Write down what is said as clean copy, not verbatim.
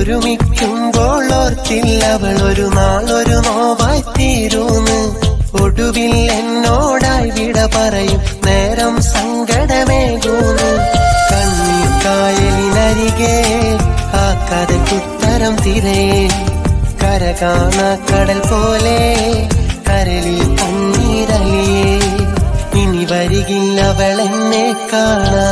ഒരുമിക്കുമ്പോൾ ഓർത്തില്ല അവൾ ഒരു നാളൊരു നോവായി തീരൂന്ന്. ഒടുവിൽ എന്നോടായി വിട പറയും നേരം സങ്കടമേകൂന്നു. കണ്ണീർ കായലിനരികെ ആ കഥയ്ക്കുത്തരം തിരയേ, കര കാണാ കടൽ പോലെ കരളിൽ കണ്ണീരലിയേ. ഇനി വരികില്ല അവൾ എന്നെ കാണാൻ.